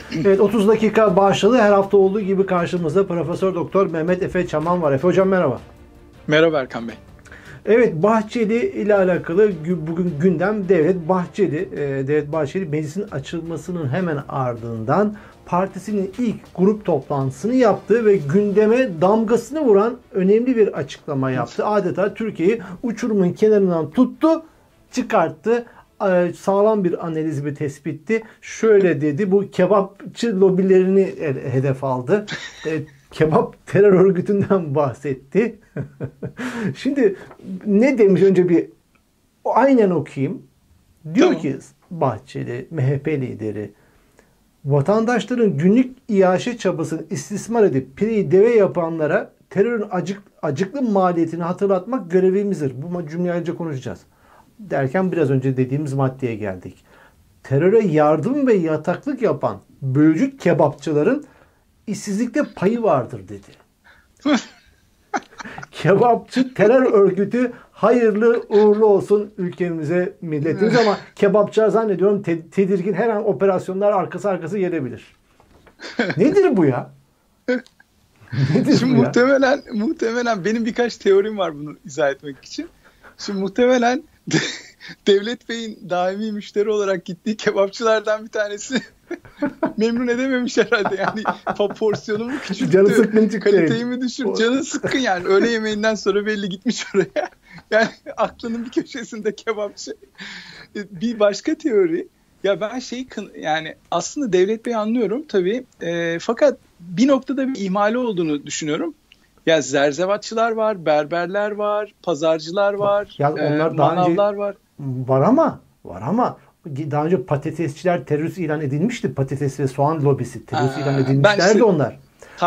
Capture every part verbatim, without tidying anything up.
Evet, otuz dakika başladı. Her hafta olduğu gibi karşımızda Profesör Doktor Mehmet Efe Çaman var. Efe Hocam merhaba. Merhaba Erkan Bey. Evet, Bahçeli ile alakalı bugün gündem Devlet Bahçeli. Devlet Bahçeli meclisin açılmasının hemen ardından partisinin ilk grup toplantısını yaptı ve gündeme damgasını vuran önemli bir açıklama yaptı. Adeta Türkiye'yi uçurumun kenarından tuttu, çıkarttı. Sağlam bir analiz bir tespitti. Şöyle dedi, bu kebapçı lobilerini hedef aldı. Kebap terör örgütünden bahsetti. Şimdi ne demiş, önce bir aynen okuyayım. Diyor tamam. ki Bahçeli, M H P lideri, vatandaşların günlük iaşe çabasını istismar edip pireyi deve yapanlara terörün acık, acıklı maliyetini hatırlatmak görevimizdir. Bu cümleyi ayrıca konuşacağız. Derken biraz önce dediğimiz maddeye geldik. Teröre yardım ve yataklık yapan bölücü kebapçıların işsizlikte payı vardır dedi. Kebapçı terör örgütü hayırlı uğurlu olsun ülkemize, milletimiz, ama kebapçılar zannediyorum te- tedirgin, her an operasyonlar arkası arkası gelebilir. Nedir bu ya? Nedir Şimdi bu muhtemelen ya? muhtemelen benim birkaç teorim var bunu izah etmek için. Şimdi muhtemelen Devlet Bey'in daimi müşteri olarak gittiği kebapçılardan bir tanesi memnun edememiş herhalde. Yani porsiyonu mu küçülttü, canı sıkkın çıktı, kaliteyi mi düşürdü? Canı sıkkın yani. Öğle yemeğinden sonra belli gitmiş oraya. Yani aklının bir köşesinde kebapçı. Bir başka teori. Ya ben şey yani aslında Devlet Bey'i anlıyorum tabii. E, fakat bir noktada bir ihmali olduğunu düşünüyorum. Ya zerzevatçılar var, berberler var, pazarcılar var, ya onlar e, daha manavlar önce var. Var ama var ama daha önce patatesçiler terörist ilan edilmişti. Patates ve soğan lobisi terörist Aa, ilan edilmişlerdi işte, onlar.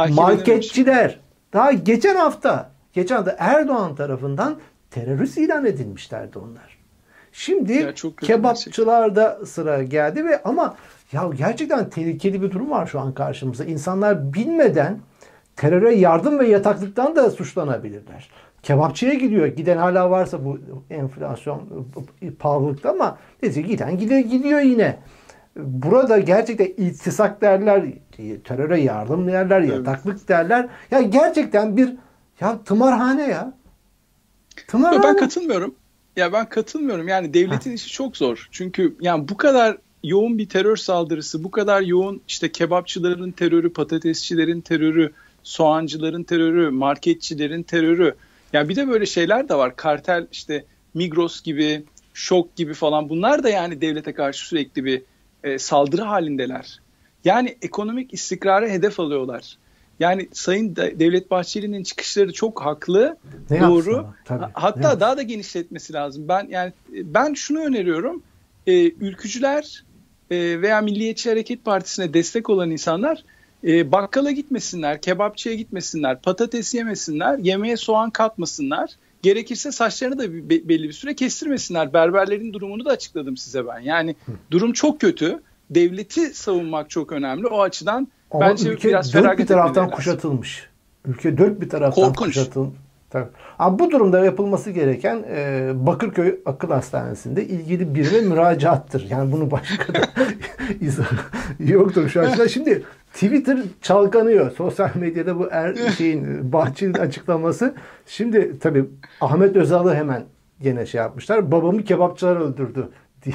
Marketçiler daha geçen hafta geçen hafta Erdoğan tarafından terörist ilan edilmişlerdi onlar. Şimdi kebapçılarda sıra geldi ve ama ya gerçekten tehlikeli bir durum var şu an karşımızda. İnsanlar bilmeden teröre yardım ve yataklıktan da suçlanabilirler. Kebapçıya gidiyor. Giden hala varsa bu enflasyon pahalılıkta, ama neyse giden gidiyor, gidiyor yine. Burada gerçekten iltisak derler, teröre yardım derler, evet. yataklık derler. Ya gerçekten bir ya tımarhane ya. Tımarhane. Ben katılmıyorum. Ya ben katılmıyorum. Yani devletin ha. işi çok zor. Çünkü yani bu kadar yoğun bir terör saldırısı, bu kadar yoğun işte kebapçıların terörü, patatesçilerin terörü, soğancıların terörü, marketçilerin terörü. Yani bir de böyle şeyler de var. Kartel, işte Migros gibi, Şok gibi falan. Bunlar da yani devlete karşı sürekli bir e, saldırı halindeler. Yani ekonomik istikrarı hedef alıyorlar. Yani Sayın Devlet Bahçeli'nin çıkışları çok haklı, ne doğru. Tabii, Hatta daha da genişletmesi lazım. Ben yani ben şunu öneriyorum. E, ülkücüler e, veya Milliyetçi Hareket Partisi'ne destek olan insanlar E, bakkala gitmesinler, kebapçıya gitmesinler, patates yemesinler, yemeğe soğan katmasınlar. Gerekirse saçlarını da be- belli bir süre kestirmesinler. Berberlerin durumunu da açıkladım size ben. Yani durum çok kötü. Devleti savunmak çok önemli. O açıdan ama bence ülke biraz dört bir taraftan kuşatılmış. Ülke dört bir taraftan Korkunç. kuşatılmış. Tabii. Ama bu durumda yapılması gereken e, Bakırköy Akıl Hastanesi'nde ilgili birine müracaattır. Yani bunu başka da yoktur şu açıdan. Şimdi Twitter çalkanıyor. Sosyal medyada bu er, şeyin Bahçeli'nin açıklaması. Şimdi tabii Ahmet Özal'ı hemen gene şey yapmışlar. Babamı kebapçılar öldürdü diye.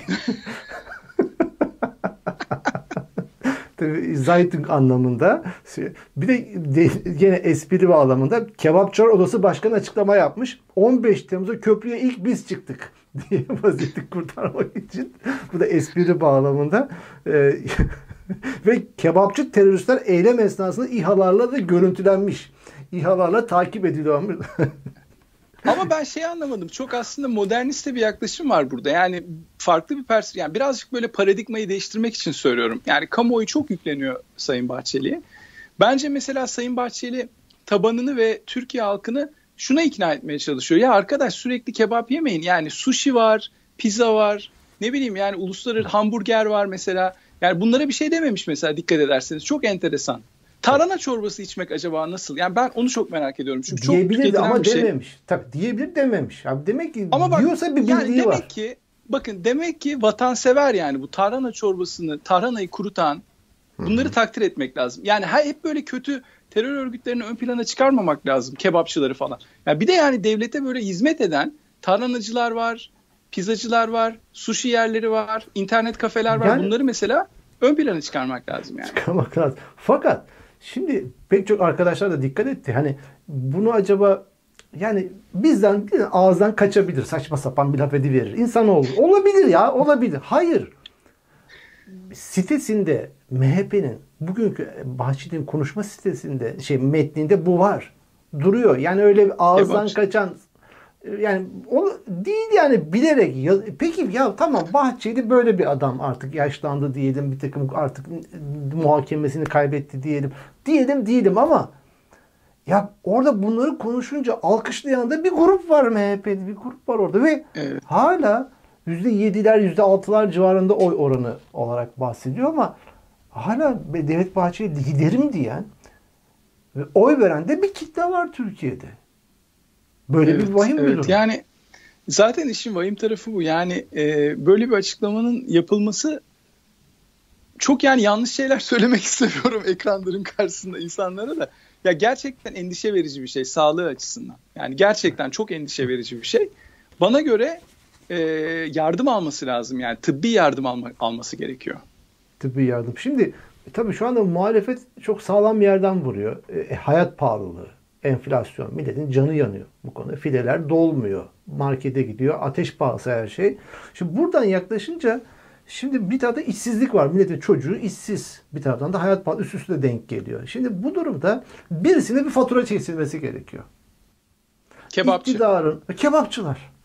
Zeitung anlamında. Bir de, de yine espri bağlamında Kebapçılar Odası Başkanı açıklama yapmış. on beş Temmuz'da köprüye ilk biz çıktık diye vaziyeti kurtarmak için. Bu da espri bağlamında. Ee, ve kebapçı teröristler eylem esnasında İHA'larla da görüntülenmiş. İHA'larla takip ediliyor. Ama ben şey anlamadım. Çok aslında moderniste bir yaklaşım var burada. Yani farklı bir perspektif. Yani birazcık böyle paradigmayı değiştirmek için söylüyorum. Yani kamuoyu çok yükleniyor Sayın Bahçeli'ye. Bence mesela Sayın Bahçeli tabanını ve Türkiye halkını şuna ikna etmeye çalışıyor. Ya arkadaş sürekli kebap yemeyin. Yani sushi var, pizza var. Ne bileyim yani uluslararası hamburger var mesela. Yani bunlara bir şey dememiş mesela, dikkat ederseniz. Çok enteresan. Tarhana çorbası içmek acaba nasıl? Yani ben onu çok merak ediyorum. Çünkü çok diyebilir ama bir şey. dememiş. Tabii diyebilir dememiş. Abi demek ki ama bak, diyorsa bir bildiği yani demek var. Ki, bakın demek ki vatansever yani bu tarhana çorbasını, tarhanayı kurutan Bunları hmm. takdir etmek lazım. Yani hep böyle kötü terör örgütlerini ön plana çıkarmamak lazım. Kebapçıları falan. Yani bir de yani devlete böyle hizmet eden tarhanacılar var, pizzacılar var, sushi yerleri var, internet kafeler var. Yani, bunları mesela ön plana çıkarmak lazım yani. Çıkarmak lazım. Fakat şimdi pek çok arkadaşlar da dikkat etti. Hani bunu acaba yani bizden ağızdan kaçabilir. Saçma sapan bir laf ediverir. İnsanoğlu. Olabilir ya. Olabilir. Hayır. Sitesinde M H P'nin bugünkü Bahçeli'nin konuşma sitesinde şey metninde bu var. Duruyor. Yani öyle ağızdan evet. kaçan yani o değil yani bilerek. Peki ya tamam Bahçeli böyle bir adam artık yaşlandı diyelim. Bir takım artık muhakemesini kaybetti diyelim. Diyelim diyelim ama ya orada bunları konuşunca alkışlayan da bir grup var M H P'de. Bir grup var orada ve evet. hala yüzde yediler, yüzde altılar civarında oy oranı olarak bahsediyor ama hala Devlet Bahçeli liderim diyen ve oy veren de bir kitle var Türkiye'de. Böyle evet, bir vahim evet. bir durum. Yani zaten işin vahim tarafı bu. Yani e, böyle bir açıklamanın yapılması çok yani yanlış şeyler söylemek istemiyorum ekranların karşısında insanlara da. Ya gerçekten endişe verici bir şey sağlığı açısından. Yani gerçekten çok endişe verici bir şey. Bana göre e, yardım alması lazım. Yani tıbbi yardım alma, alması gerekiyor. Tıbbi yardım. Şimdi e, tabii şu anda muhalefet çok sağlam bir yerden vuruyor. E, hayat pahalılığı, enflasyon, milletin canı yanıyor bu konuda. Fideler dolmuyor. Markete gidiyor. Ateş pahası her şey. Şimdi buradan yaklaşınca şimdi bir tarafta işsizlik var. Milletin çocuğu işsiz. Bir taraftan da hayat pahalı üst üste denk geliyor. Şimdi bu durumda birisine bir fatura çekilmesi gerekiyor. Kebapçı. İktidarın, kebapçılar.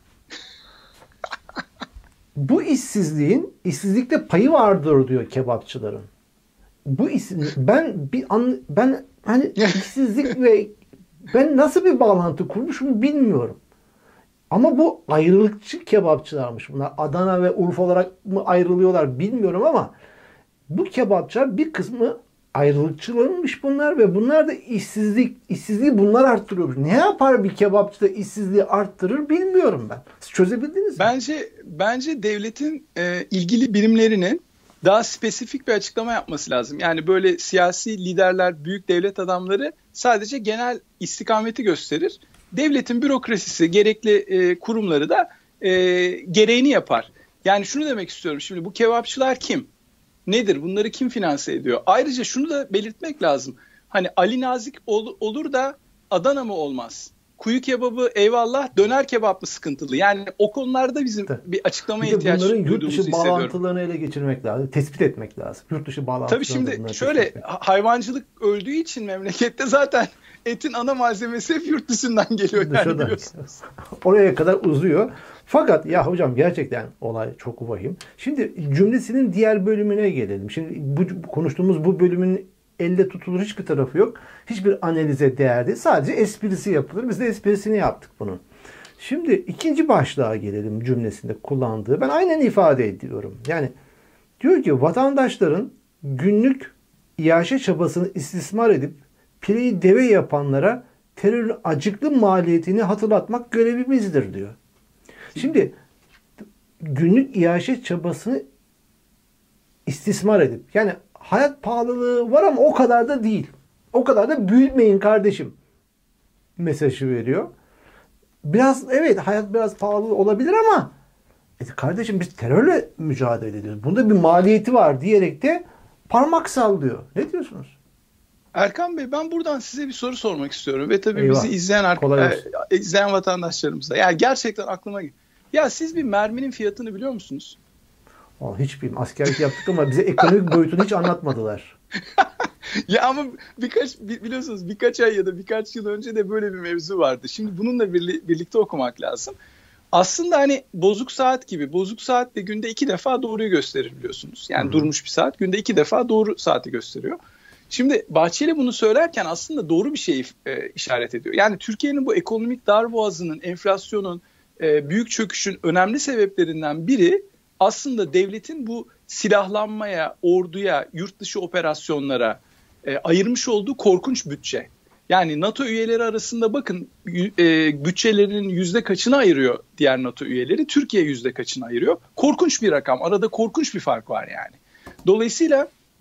Bu işsizliğin işsizlikte payı vardır diyor kebapçıların. Bu işsizlik, ben bir an, ben hani işsizlik ve ben nasıl bir bağlantı kurmuşum bilmiyorum. Ama bu ayrılıkçı kebapçılarmış bunlar. Adana ve Urfa olarak mı ayrılıyorlar bilmiyorum ama bu kebapçılar bir kısmı ayrılıkçılarmış bunlar ve bunlar da işsizlik, işsizliği bunlar arttırıyormuş. Ne yapar bir kebapçı da işsizliği arttırır bilmiyorum ben. Siz çözebildiniz mi? Bence bence devletin e, ilgili birimlerinin daha spesifik bir açıklama yapması lazım. Yani böyle siyasi liderler, büyük devlet adamları sadece genel istikameti gösterir. Devletin bürokrasisi, gerekli e, kurumları da e, gereğini yapar. Yani şunu demek istiyorum. Şimdi bu kebapçılar kim? Nedir? Bunları kim finanse ediyor? Ayrıca şunu da belirtmek lazım. Hani Ali Nazik ol, olur da Adana mı olmaz? Kuyu kebabı eyvallah, döner kebap mı sıkıntılı? Yani o konularda bizim Tabii. bir açıklamaya bir ihtiyaç duyduğumuzu hissediyorum. Bunların yurt dışı bağlantılarını ele geçirmek lazım. Tespit etmek lazım. Yurt dışı bağlantılarını. Tabii şimdi şöyle hayvancılık öldüğü için memlekette zaten etin ana malzemesi hep yurt dışından geliyor. Yani oraya kadar uzuyor. Fakat ya hocam gerçekten olay çok vahim. Şimdi cümlesinin diğer bölümüne gelelim. Şimdi bu konuştuğumuz bu bölümün elle tutulur hiçbir tarafı yok. Hiçbir analize değer değil. Sadece esprisi yapılır. Biz de esprisini yaptık bunun. Şimdi ikinci başlığa gelelim cümlesinde kullandığı. Ben aynen ifade ediyorum. Yani diyor ki vatandaşların günlük iaşe çabasını istismar edip pireyi deve yapanlara terörün acıklı maliyetini hatırlatmak görevimizdir diyor. Şimdi günlük iaşe çabasını istismar edip yani hayat pahalılığı var ama o kadar da değil. O kadar da büyütmeyin kardeşim mesajı veriyor. Biraz evet hayat biraz pahalı olabilir ama e kardeşim biz terörle mücadele ediyoruz. Bunda bir maliyeti var diyerek de parmak sallıyor. Ne diyorsunuz? Erkan Bey ben buradan size bir soru sormak istiyorum ve tabii Eyvah. bizi izleyen e, izleyen vatandaşlarımıza. Yani gerçekten aklıma geliyor. Ya siz bir merminin fiyatını biliyor musunuz? Aa, hiç bilmiyorum. Askerlik yaptık ama bize ekonomik boyutunu hiç anlatmadılar. Ya ama birkaç biliyorsunuz birkaç ay ya da birkaç yıl önce de böyle bir mevzu vardı. Şimdi bununla birlikte okumak lazım. Aslında hani bozuk saat gibi. Bozuk saat de günde iki defa doğruyu gösterir biliyorsunuz. Yani Hı-hı. durmuş bir saat günde iki defa doğru saati gösteriyor. Şimdi Bahçeli bunu söylerken aslında doğru bir şeyi e, işaret ediyor. Yani Türkiye'nin bu ekonomik darboğazının, enflasyonun, e, büyük çöküşün önemli sebeplerinden biri aslında devletin bu silahlanmaya, orduya, yurt dışı operasyonlara e, ayırmış olduğu korkunç bütçe. Yani NATO üyeleri arasında bakın e, bütçelerinin yüzde kaçını ayırıyor diğer NATO üyeleri, Türkiye yüzde kaçını ayırıyor. Korkunç bir rakam, arada korkunç bir fark var yani. Dolayısıyla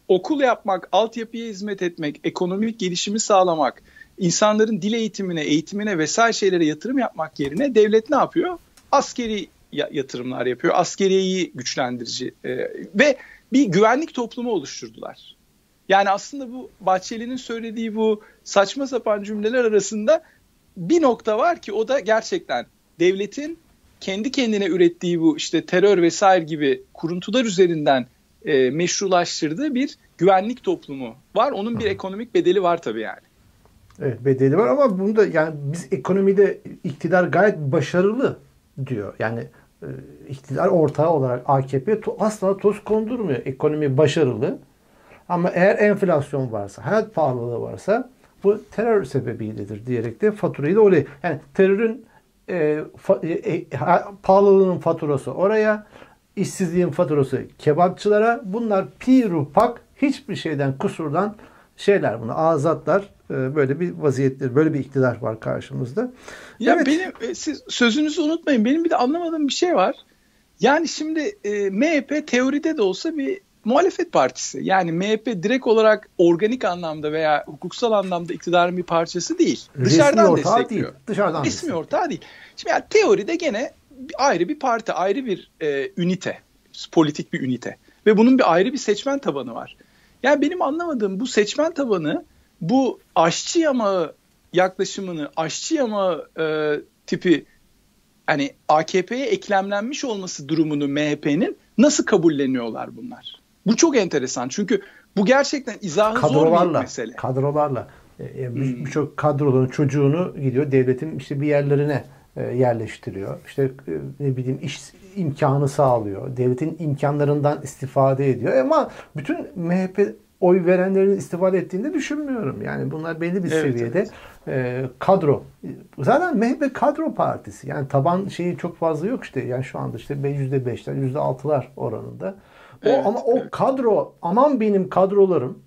okul yapmak, altyapıya hizmet etmek, ekonomik gelişimi sağlamak, insanların dil eğitimine, eğitimine vesaire şeylere yatırım yapmak yerine devlet ne yapıyor? Askeri yatırımlar yapıyor. Askeriyeyi güçlendirici e, ve bir güvenlik toplumu oluşturdular. Yani aslında bu Bahçeli'nin söylediği bu saçma sapan cümleler arasında bir nokta var ki o da gerçekten devletin kendi kendine ürettiği bu işte terör vesaire gibi kuruntular üzerinden e, meşrulaştırdığı bir güvenlik toplumu var. Onun bir ekonomik bedeli var tabii yani. Evet, bedeli var ama bunda yani biz ekonomide iktidar gayet başarılı diyor. Yani e, iktidar ortağı olarak A K P to, asla toz kondurmuyor. Ekonomi başarılı. Ama eğer enflasyon varsa, hayat pahalılığı varsa bu terör sebebiyledir diyerek de faturayı da oraya. Yani terörün e, fa, e, e, pahalılığının faturası oraya, işsizliğin faturası kebapçılara. Bunlar piru pak, hiçbir şeyden, kusurdan şeyler, bunu azatlar. E, böyle bir vaziyetler, böyle bir iktidar var karşımızda. Ya evet. benim, siz sözünüzü unutmayın. Benim bir de anlamadığım bir şey var. Yani şimdi e, M H P teoride de olsa bir muhalefet partisi. Yani M H P direkt olarak organik anlamda veya hukuksal anlamda iktidarın bir parçası değil. Resmi Dışarıdan destekliyor. Değil, dışarıdan Resmi destekliyor. Ortağı değil. Şimdi yani teoride gene ayrı bir parti, ayrı bir e, ünite, politik bir ünite. Ve bunun bir ayrı bir seçmen tabanı var. Yani benim anlamadığım bu seçmen tabanı, bu aşçı yamağı yaklaşımını, aşçı yamağı e, tipi hani A K P'ye eklemlenmiş olması durumunu M H P'nin nasıl kabulleniyorlar bunlar? Bu çok enteresan. Çünkü bu gerçekten izahı zor bir mesele. Kadrolarla. E, Birçok hmm. kadroların çocuğunu gidiyor devletin işte bir yerlerine e, yerleştiriyor. İşte e, ne bileyim iş imkanı sağlıyor. Devletin imkanlarından istifade ediyor. Ama bütün M H P oy verenlerin istifade ettiğini de düşünmüyorum. Yani bunlar belli bir evet, seviyede evet. E, kadro. Zaten M H P kadro partisi. Yani taban şeyi çok fazla yok işte. Yani şu anda işte yüzde beşler, yüzde altılar oranında. O evet, ama o evet. kadro, aman benim kadrolarım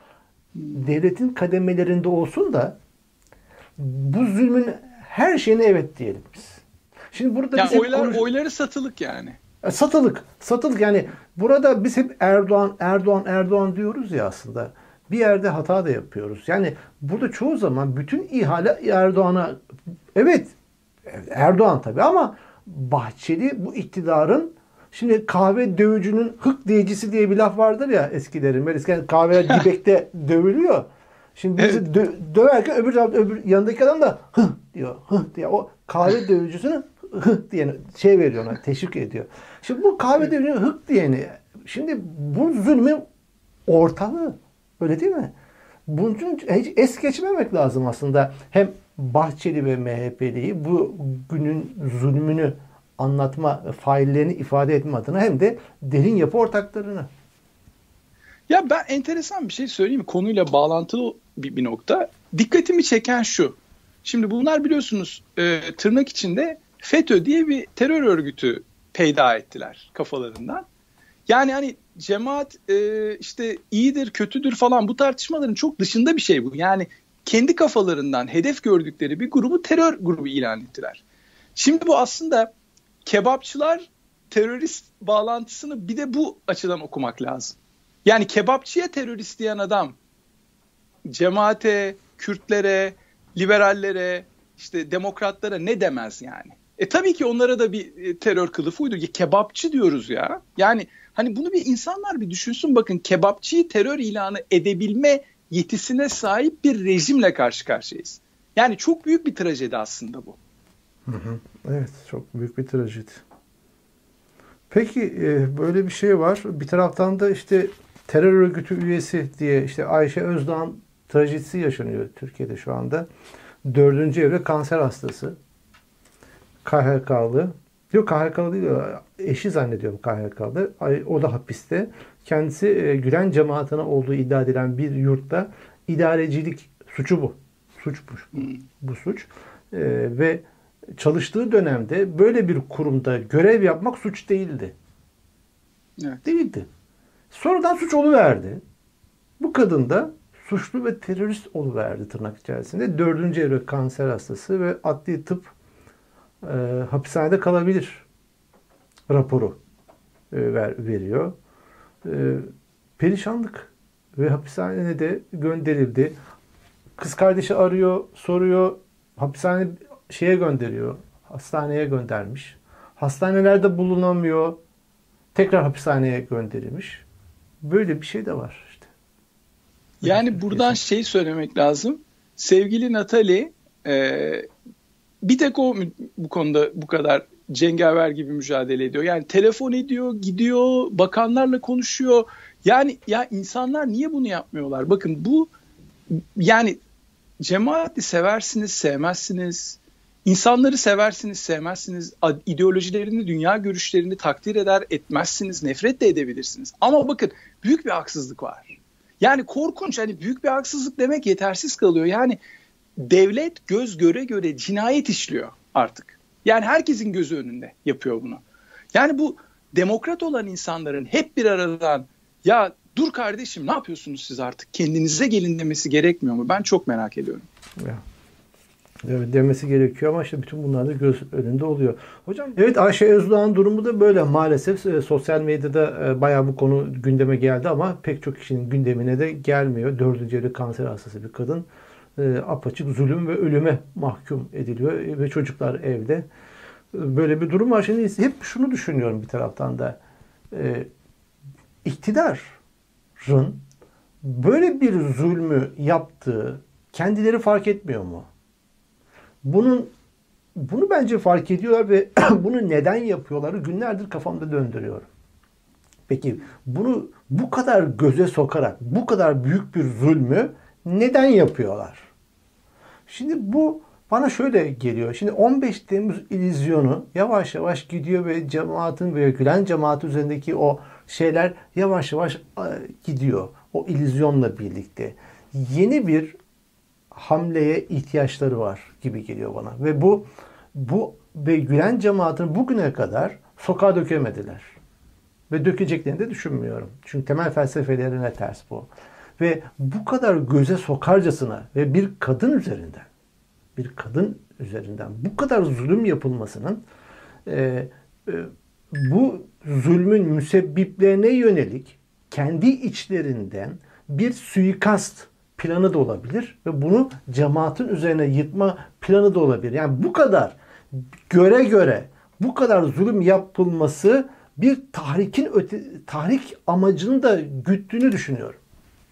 devletin kademelerinde olsun da bu zulmün her şeyine evet diyelim biz. Şimdi burada ya biz oylar, konuş... oyları satılık yani. Satılık. Satılık yani burada biz hep Erdoğan, Erdoğan, Erdoğan diyoruz ya aslında. Bir yerde hata da yapıyoruz. Yani burada çoğu zaman bütün ihale Erdoğan'a, evet Erdoğan tabii ama Bahçeli bu iktidarın, şimdi kahve dövücünün hık diyecisi diye bir laf vardır ya eskilerin. Böyle eskiden kahveler dibekte dövülüyor. Şimdi bizi evet. dö- döverken öbür, öbür yanındaki adam da hıh diyor. Hıh diye o kahve dövücüsünü hıh diye şey veriyor ona, teşvik ediyor. Şimdi bu kahve dövücünün hık diyeni, şimdi bu zulmün ortalığı. Öyle değil mi? Bunun için hiç es geçmemek lazım aslında. Hem Bahçeli ve M H P'liyi bu günün zulmünü anlatma, faillerini ifade etme adına hem de derin yapı ortaklarını. Ya ben enteresan bir şey söyleyeyim mi? Konuyla bağlantılı bir, bir nokta. Dikkatimi çeken şu. Şimdi bunlar biliyorsunuz e, tırnak içinde FETÖ diye bir terör örgütü peyda ettiler kafalarından. Yani hani cemaat e, işte iyidir, kötüdür falan, bu tartışmaların çok dışında bir şey bu. Yani kendi kafalarından hedef gördükleri bir grubu terör grubu ilan ettiler. Şimdi bu aslında kebapçılar terörist bağlantısını bir de bu açıdan okumak lazım. Yani kebapçıya terörist diyen adam cemaate, Kürtlere, liberallere, işte demokratlara ne demez yani? E tabii ki onlara da bir terör kılıfı uydu. Kebapçı diyoruz ya. Yani hani bunu bir insanlar bir düşünsün, bakın kebapçıyı terör ilanı edebilme yetisine sahip bir rejimle karşı karşıyayız. Yani çok büyük bir trajedi aslında bu. Hı hı. Evet, çok büyük bir trajedi. Peki böyle bir şey var. Bir taraftan da işte terör örgütü üyesi diye işte Ayşe Özdağ'ın trajedisi yaşanıyor Türkiye'de şu anda. Dördüncü evre kanser hastası. K H K'lı. Yok K H K'lı değil. Eşi zannediyorum K H K'lı. O da hapiste. Kendisi Gülen cemaatine olduğu iddia edilen bir yurtta idarecilik suçu bu. Suçmuş. Bu, bu suç. Ee, ve çalıştığı dönemde böyle bir kurumda görev yapmak suç değildi. Evet. Değildi. Sonradan suç oluverdi. Bu kadın da suçlu ve terörist oluverdi tırnak içerisinde. Dördüncü evre kanser hastası ve adli tıp e, hapishanede kalabilir raporu e, ver, veriyor. E, perişanlık. ve hapishaneye de gönderildi. Kız kardeşi arıyor, soruyor. Hapishane şeye gönderiyor. Hastaneye göndermiş. Hastanelerde bulunamıyor. Tekrar hapishaneye gönderilmiş. Böyle bir şey de var işte. Yani buradan şey söylemek lazım. Sevgili Natalie, e, bir tek o bu konuda bu kadar cengaver gibi mücadele ediyor. Yani telefon ediyor, gidiyor, bakanlarla konuşuyor. Yani ya insanlar niye bunu yapmıyorlar? Bakın bu, yani cemaati seversiniz, sevmezsiniz. İnsanları seversiniz, sevmezsiniz. İdeolojilerini, dünya görüşlerini takdir eder, etmezsiniz. Nefret de edebilirsiniz. Ama bakın, büyük bir haksızlık var. Yani korkunç, hani büyük bir haksızlık demek yetersiz kalıyor. Yani devlet göz göre göre cinayet işliyor artık. Yani herkesin gözü önünde yapıyor bunu. Yani bu demokrat olan insanların hep bir aradan ya dur kardeşim ne yapıyorsunuz siz artık kendinize gelin demesi gerekmiyor mu? Ben çok merak ediyorum. Ya. Evet, demesi gerekiyor ama işte bütün bunlar da göz önünde oluyor. Hocam evet, Ayşe Özdoğan durumu da böyle maalesef. E, sosyal medyada e, bayağı bu konu gündeme geldi ama pek çok kişinin gündemine de gelmiyor. Dördüncü evre kanser hastası bir kadın. E, apaçık zulüm ve ölüme mahkum ediliyor e, ve çocuklar evde. E, böyle bir durum var. Şimdi hep şunu düşünüyorum bir taraftan da. E, iktidarın böyle bir zulmü yaptığı kendileri fark etmiyor mu? Bunun bunu bence fark ediyorlar ve bunu neden yapıyorları günlerdir kafamda döndürüyorum. Peki bunu bu kadar göze sokarak bu kadar büyük bir zulmü neden yapıyorlar? Şimdi bu bana şöyle geliyor. Şimdi on beş Temmuz illüzyonu yavaş yavaş gidiyor ve cemaatin ve Gülen cemaati üzerindeki o şeyler yavaş yavaş gidiyor. O illüzyonla birlikte. Yeni bir hamleye ihtiyaçları var gibi geliyor bana. Ve bu bu ve Gülen cemaatini bugüne kadar sokağa dökemediler. Ve dökeceklerini de düşünmüyorum. Çünkü temel felsefelerine ters bu. Ve bu kadar göze sokarcasına ve bir kadın üzerinden bir kadın üzerinden bu kadar zulüm yapılmasının e, e, bu zulmün müsebbiplerine yönelik kendi içlerinden bir suikast planı da olabilir ve bunu cemaatin üzerine yıkma planı da olabilir. Yani bu kadar göre göre bu kadar zulüm yapılması bir tahrikin öte, tahrik amacını da güttüğünü düşünüyorum.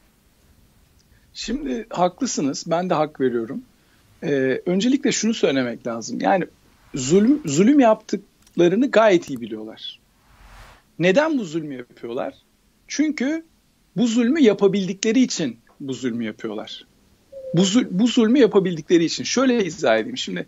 Şimdi haklısınız. Ben de hak veriyorum. Ee, öncelikle şunu söylemek lazım. Yani zulüm, zulüm yaptıklarını gayet iyi biliyorlar. Neden bu zulmü yapıyorlar? Çünkü bu zulmü yapabildikleri için bu zulmü yapıyorlar. Bu, zul, bu zulmü yapabildikleri için. Şöyle izah edeyim. Şimdi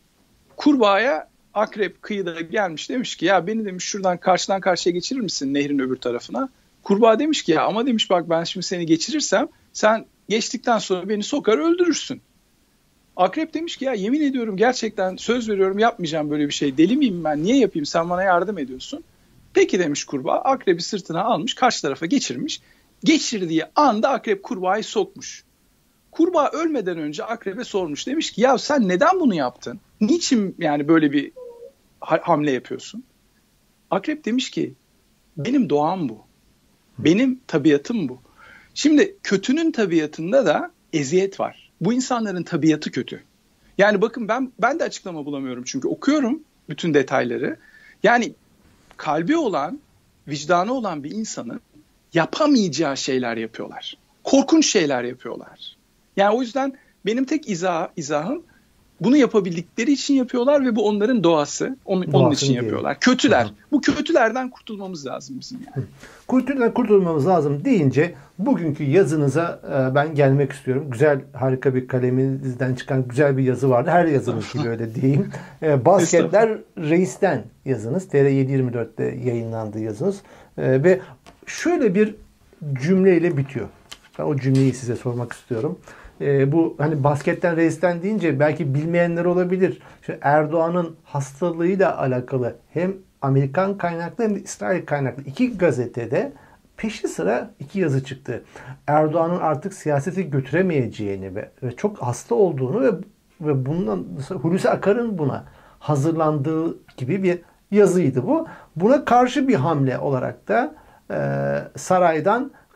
kurbağaya akrep kıyıda gelmiş, demiş ki ya beni demiş şuradan karşıdan karşıya geçirir misin nehrin öbür tarafına? Kurbağa demiş ki ya ama demiş bak ben şimdi seni geçirirsem sen geçtikten sonra beni sokar öldürürsün. Akrep demiş ki ya yemin ediyorum gerçekten söz veriyorum yapmayacağım böyle bir şey. Deli miyim ben? Niye yapayım? Sen bana yardım ediyorsun. Peki demiş kurbağa. Akrebi sırtına almış, karşı tarafa geçirmiş. Geçirdiği anda akrep kurbağayı sokmuş. Kurbağa ölmeden önce akrebe sormuş. Demiş ki ya sen neden bunu yaptın? Niçin yani böyle bir hamle yapıyorsun? Akrep demiş ki benim doğam bu. Benim tabiatım bu. Şimdi kötünün tabiatında da eziyet var. Bu insanların tabiatı kötü. Yani bakın ben ben de açıklama bulamıyorum çünkü okuyorum bütün detayları. Yani kalbi olan, vicdanı olan bir insanın yapamayacağı şeyler yapıyorlar. Korkunç şeyler yapıyorlar. Yani o yüzden benim tek izah, izahım bunu yapabildikleri için yapıyorlar ve bu onların doğası. Onun, onun için yapıyorlar. Değil. Kötüler. Aha. Bu kötülerden kurtulmamız lazım bizim yani. Kötülerden kurtulmamız lazım deyince bugünkü yazınıza ben gelmek istiyorum. Güzel, harika bir kaleminizden çıkan güzel bir yazı vardı. Her yazınız gibi öyle diyeyim. Basketler Reis'ten yazınız. T R yedi yirmi dört'te yayınlandı yazınız. Ve şöyle bir cümleyle bitiyor. Ben o cümleyi size sormak istiyorum. E, bu hani basketten reisten deyince belki bilmeyenler olabilir. İşte Erdoğan'ın hastalığıyla alakalı hem Amerikan kaynaklı hem de İsrail kaynaklı iki gazetede peşi sıra iki yazı çıktı. Erdoğan'ın artık siyaseti götüremeyeceğini ve, ve çok hasta olduğunu ve ve bundan Hulusi Akar'ın buna hazırlandığı gibi bir yazıydı bu. Buna karşı bir hamle olarak da e, saraydan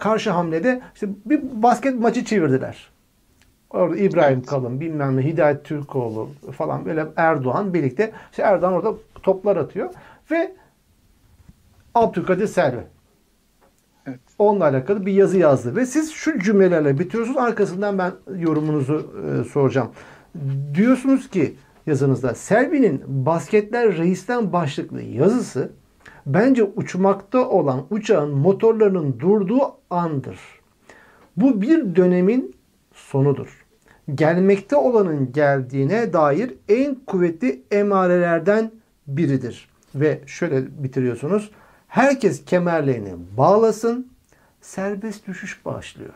karşı hamlede işte bir basket maçı çevirdiler. Orada İbrahim Evet. Kalın, bilmem ne, Hidayet Türkoğlu falan böyle Erdoğan birlikte. İşte Erdoğan orada toplar atıyor ve Abdülkadir Selvi. Evet. Onunla alakalı bir yazı yazdı ve siz şu cümlelerle bitiriyorsunuz. Arkasından ben yorumunuzu e, soracağım. Diyorsunuz ki yazınızda Selvi'nin Basketler Reis'ten başlıklı yazısı bence uçmakta olan uçağın motorlarının durduğu andır. Bu bir dönemin sonudur. Gelmekte olanın geldiğine dair en kuvvetli emarelerden biridir. Ve şöyle bitiriyorsunuz. Herkes kemerlerini bağlasın, serbest düşüş başlıyor.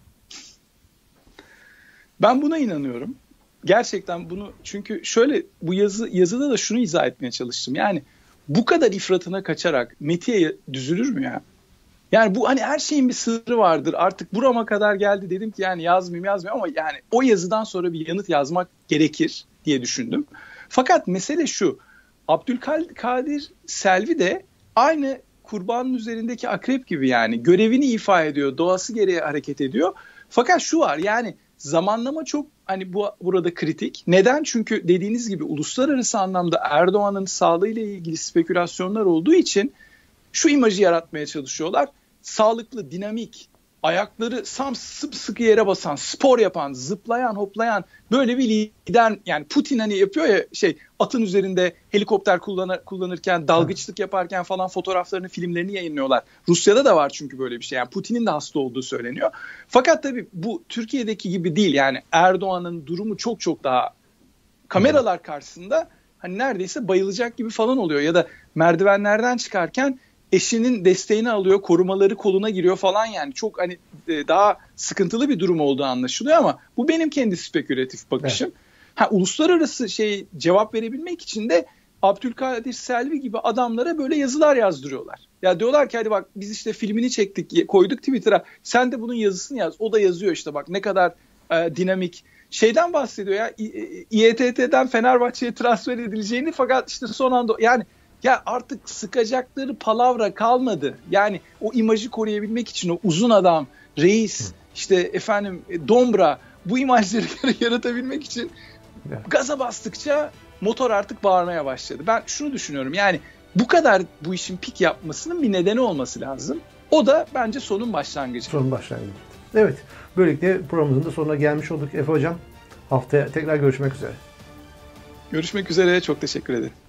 Ben buna inanıyorum. Gerçekten bunu, çünkü şöyle, bu yazı yazıda da şunu izah etmeye çalıştım. Yani bu kadar ifratına kaçarak metiye düzülür mü ya? Yani bu, hani her şeyin bir sırrı vardır. Artık burama kadar geldi, dedim ki yani yazmayayım yazmayayım ama yani o yazıdan sonra bir yanıt yazmak gerekir diye düşündüm. Fakat mesele şu. Abdülkadir Selvi de aynı kurbanın üzerindeki akrep gibi, yani görevini ifa ediyor, doğası gereği hareket ediyor. Fakat şu var, yani zamanlama çok hani bu burada kritik. Neden? Çünkü dediğiniz gibi uluslararası anlamda Erdoğan'ın sağlığıyla ilgili spekülasyonlar olduğu için şu imajı yaratmaya çalışıyorlar. Sağlıklı, dinamik, ayakları sam sıkı yere basan, spor yapan, zıplayan, hoplayan böyle bir lider. Yani Putin hani yapıyor ya, şey, atın üzerinde helikopter kullanır, kullanırken, dalgıçlık yaparken falan fotoğraflarını, filmlerini yayınlıyorlar. Rusya'da da var çünkü böyle bir şey. Yani Putin'in de hasta olduğu söyleniyor. Fakat tabii bu Türkiye'deki gibi değil. Yani Erdoğan'ın durumu çok çok daha kameralar karşısında hani neredeyse bayılacak gibi falan oluyor. Ya da merdivenlerden çıkarken eşinin desteğini alıyor, korumaları koluna giriyor falan, yani çok hani daha sıkıntılı bir durum olduğu anlaşılıyor ama bu benim kendi spekülatif bakışım. Evet. Ha, uluslararası şey cevap verebilmek için de Abdülkadir Selvi gibi adamlara böyle yazılar yazdırıyorlar. Ya diyorlar ki hadi bak biz işte filmini çektik, koyduk Twitter'a. Sen de bunun yazısını yaz. O da yazıyor işte, bak ne kadar e, dinamik. Şeyden bahsediyor ya, İ E T T'den Fenerbahçe'ye transfer edileceğini, fakat işte son anda yani ya artık sıkacakları palavra kalmadı. Yani o imajı koruyabilmek için o uzun adam, reis, işte efendim Dombra, bu imajları yaratabilmek için gaza bastıkça motor artık bağırmaya başladı. Ben şunu düşünüyorum, yani bu kadar bu işin pik yapmasının bir nedeni olması lazım. O da bence sonun başlangıcı. Sonun başlangıcı. Evet. Böylelikle programımızın da sonuna gelmiş olduk Efe Hocam. Haftaya tekrar görüşmek üzere. Görüşmek üzere. Çok teşekkür ederim.